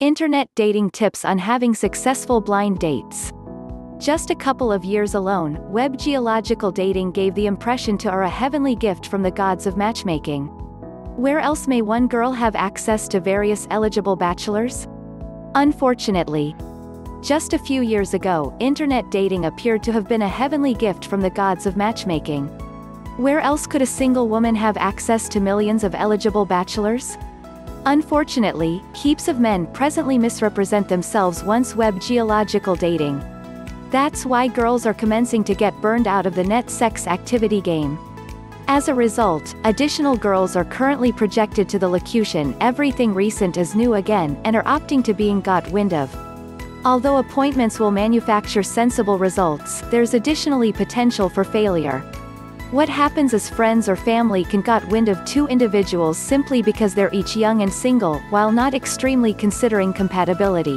Internet dating tips on having successful blind dates. Just a couple of years alone, web geological dating gave the impression to a heavenly gift from the gods of matchmaking. Where else may one girl have access to various eligible bachelors? Unfortunately, just a few years ago, internet dating appeared to have been a heavenly gift from the gods of matchmaking. Where else could a single woman have access to millions of eligible bachelors? Unfortunately, heaps of men presently misrepresent themselves once web geological dating. That's why girls are commencing to get burned out of the net sex activity game. As a result, additional girls are currently projected to the locution "everything recent is new again" and are opting to being got wind of. Although appointments will manufacture sensible results, there's additionally potential for failure. What happens is friends or family can got wind of two individuals simply because they're each young and single, while not extremely considering compatibility.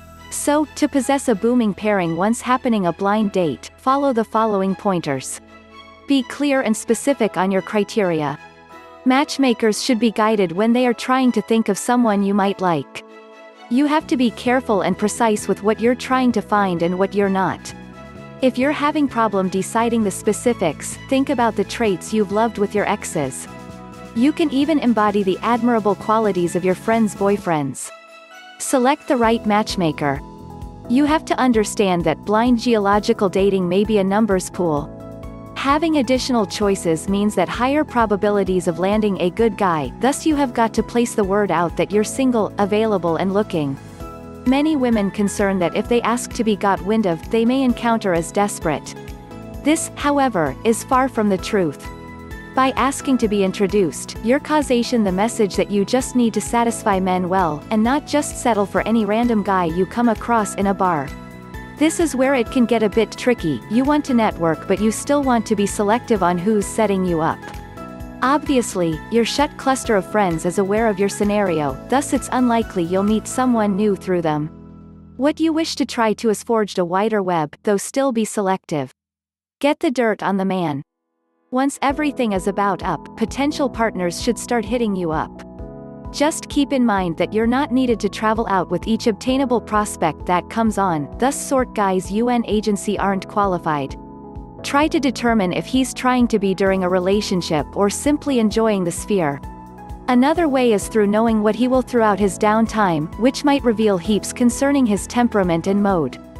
So, to possess a booming pairing once happening a blind date, follow the following pointers. Be clear and specific on your criteria. Matchmakers should be guided when they are trying to think of someone you might like. You have to be careful and precise with what you're trying to find and what you're not. If you're having problem deciding the specifics, think about the traits you've loved with your exes. You can even embody the admirable qualities of your friends' boyfriends. Select the right matchmaker. You have to understand that blind geological dating may be a numbers pool. Having additional choices means that higher probabilities of landing a good guy, thus you have got to place the word out that you're single, available and looking. Many women concern that if they ask to be got wind of, they may encounter as desperate. This, however, is far from the truth. By asking to be introduced, you're causing the message that you just need to satisfy men well, and not just settle for any random guy you come across in a bar. This is where it can get a bit tricky. You want to network but you still want to be selective on who's setting you up. Obviously, your shut cluster of friends is aware of your scenario, thus it's unlikely you'll meet someone new through them. What you wish to try to is forge a wider web, though still be selective. Get the dirt on the man. Once everything is about up, potential partners should start hitting you up. Just keep in mind that you're not needed to travel out with each obtainable prospect that comes on, thus sort guys UN agency aren't qualified. Try to determine if he's trying to be during a relationship or simply enjoying the sphere. Another way is through knowing what he will throughout his downtime, which might reveal heaps concerning his temperament and mode.